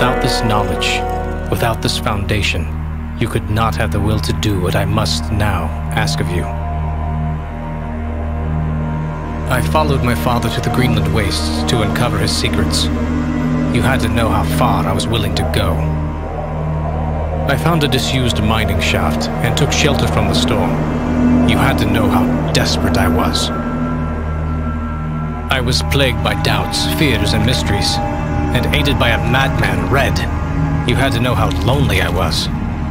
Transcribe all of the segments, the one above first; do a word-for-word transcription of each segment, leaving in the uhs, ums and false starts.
Without this knowledge, without this foundation, you could not have the will to do what I must now ask of you. I followed my father to the Greenland wastes to uncover his secrets. You had to know how far I was willing to go. I found a disused mining shaft and took shelter from the storm. You had to know how desperate I was. I was plagued by doubts, fears, and mysteries, and aided by a madman, Red. You had to know how lonely I was.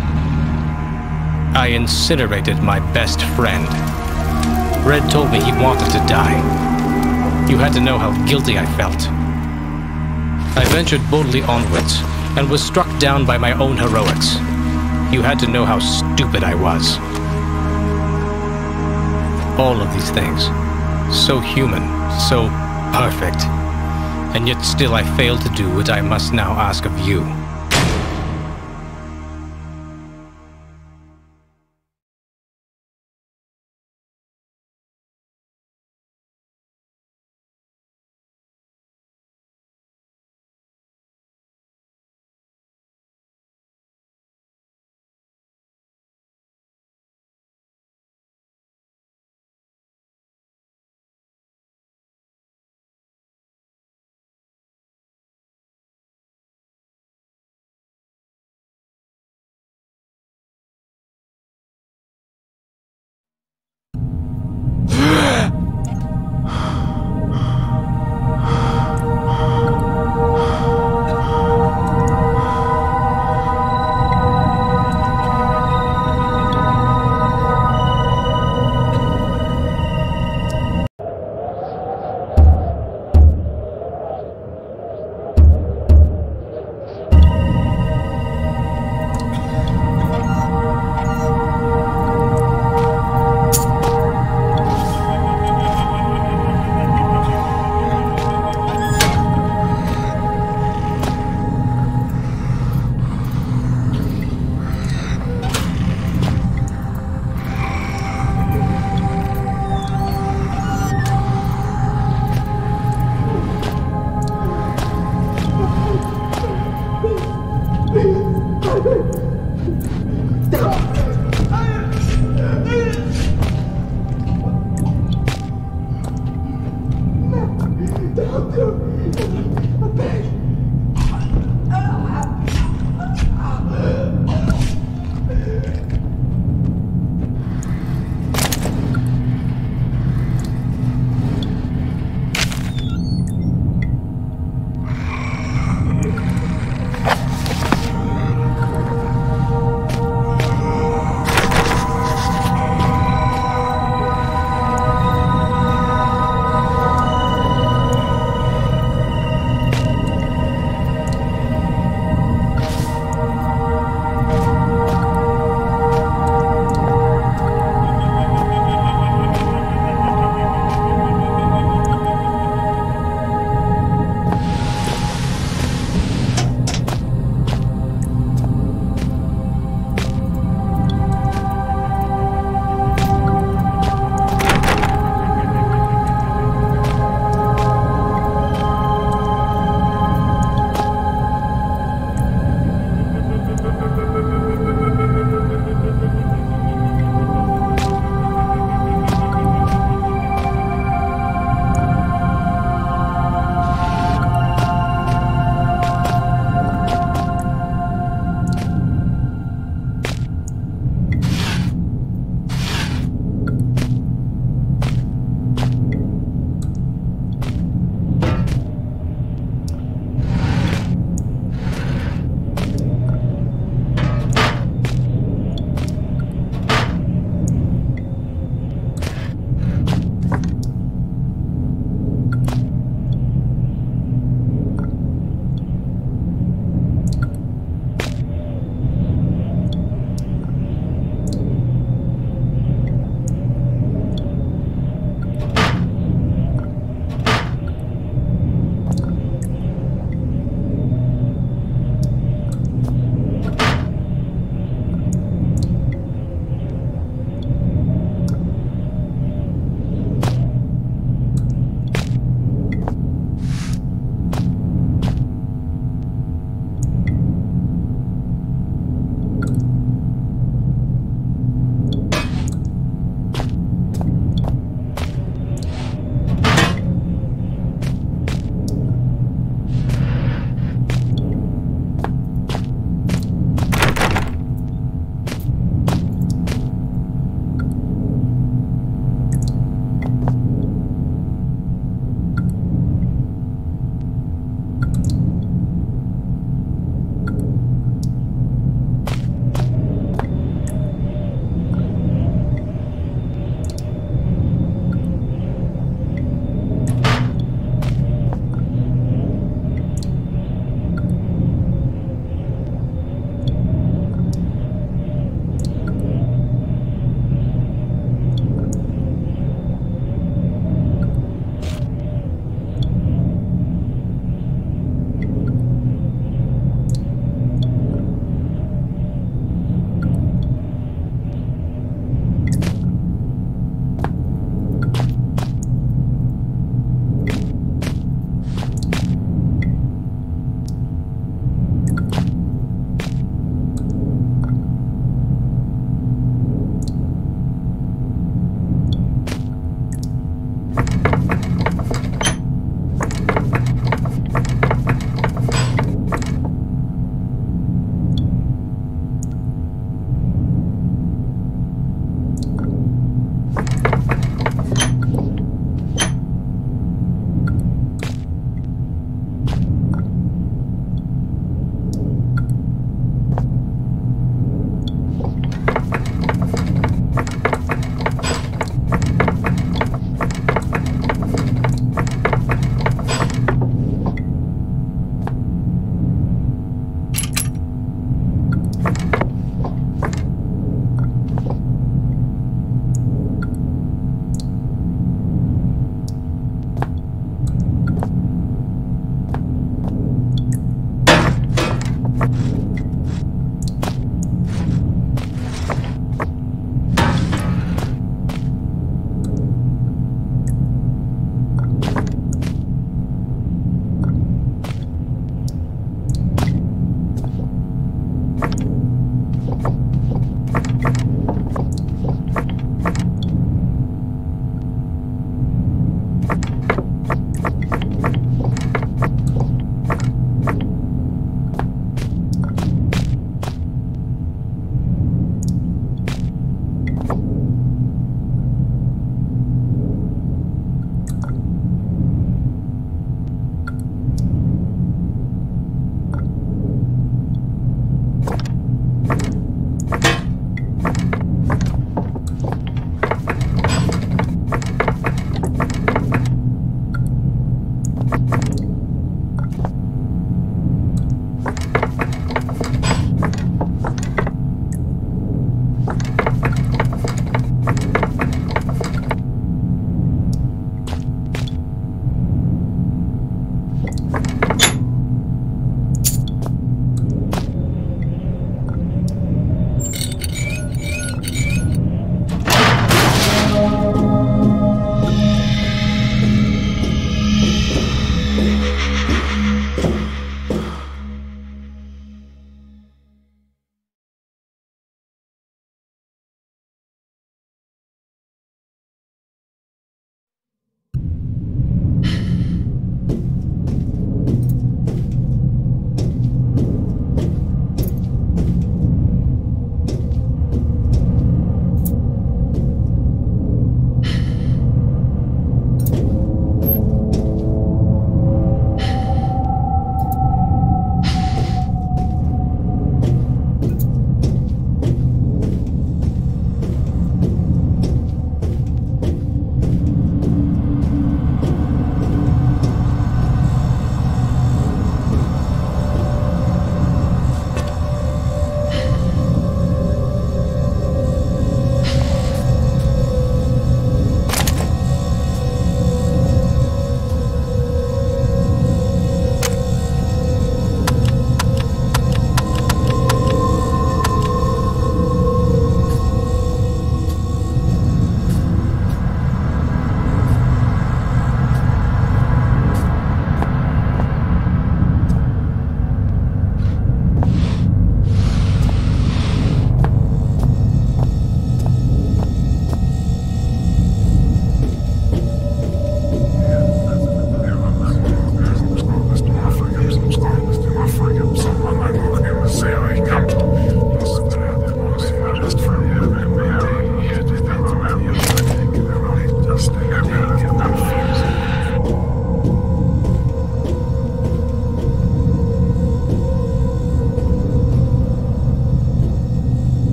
I incinerated my best friend. Red told me he wanted to die. You had to know how guilty I felt. I ventured boldly onwards, and was struck down by my own heroics. You had to know how stupid I was. All of these things, so human, so perfect, and yet still I failed to do what I must now ask of you.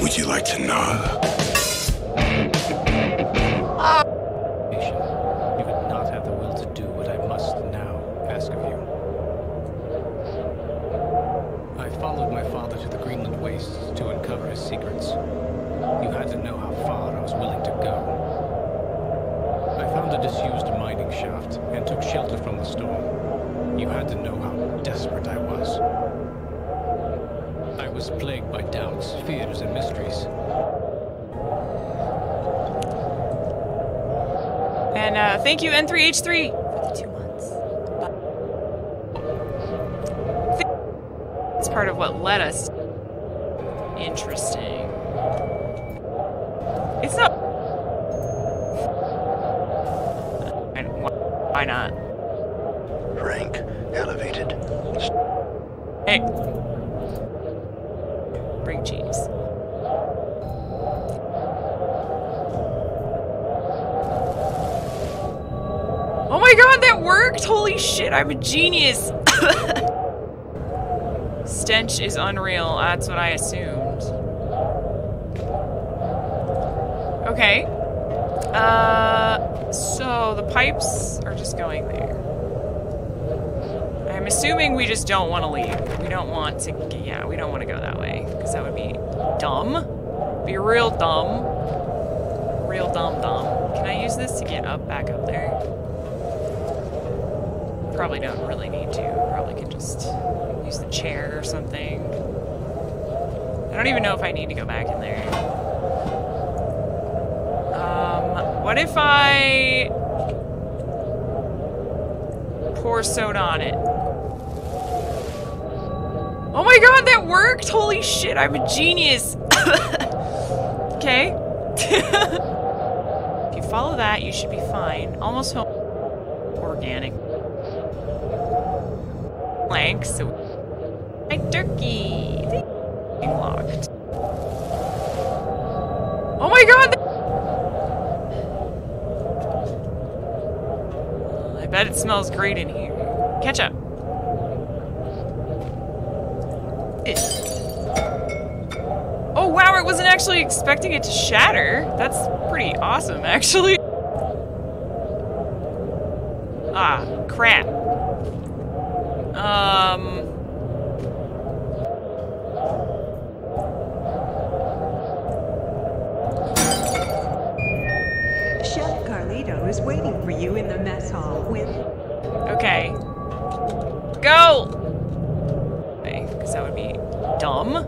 Would you like to know? You would not have the will to do what I must now ask of you. I followed my father to the Greenland wastes to uncover his secrets. You had to know how far I was willing to go. I found a disused mining shaft and took shelter from the storm. You had to know how desperate I was. I was plagued by doubts, fears, and mysteries. And uh, thank you, N three H three, for the two months. It's part of what led us. Interesting. It's not. Why not? Rank elevated. Hey. Bring cheese. Oh my god, that worked! Holy shit, I'm a genius! Stench is unreal, that's what I assumed. Okay. Uh, so the pipes are just going there. I'm assuming we just don't want to leave. We don't want to, yeah, we don't want to go that way, because that would be dumb. Be real dumb. Real dumb dumb. Can I use this to get up, back up there? Probably don't really need to. Probably could just use the chair or something. I don't even know if I need to go back in there. Um, what if I pour soda on it? Oh my god, that worked! Holy shit, I'm a genius! Okay. If you follow that, you should be fine. Almost home. Organic. Blank, so my turkey locked. Oh my god! I bet it smells great in here. Ketchup. Oh wow! I wasn't actually expecting it to shatter. That's pretty awesome, actually. Ah, crap. Um. Chef Carlito is waiting for you in the mess hall with... Okay. Go! Okay, because that would be dumb.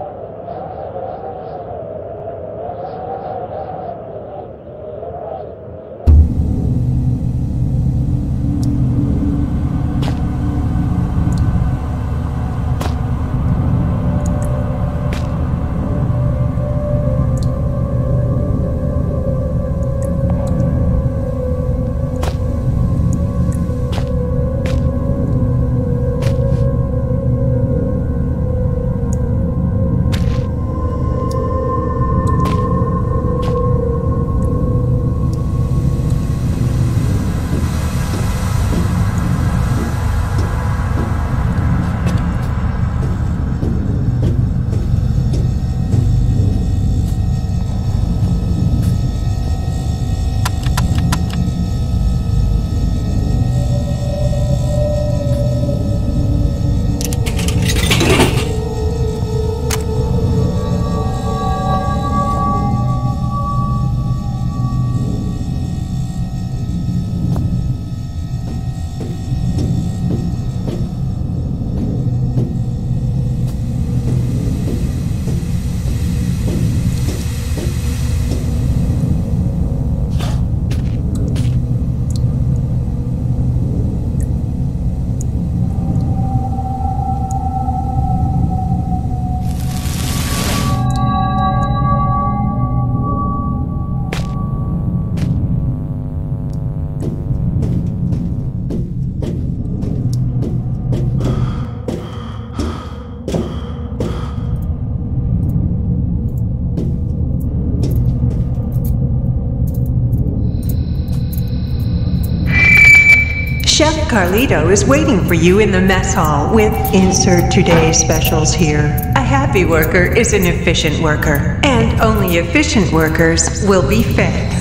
Chef Carlito is waiting for you in the mess hall with insert today's specials here. A happy worker is an efficient worker, and only efficient workers will be fed.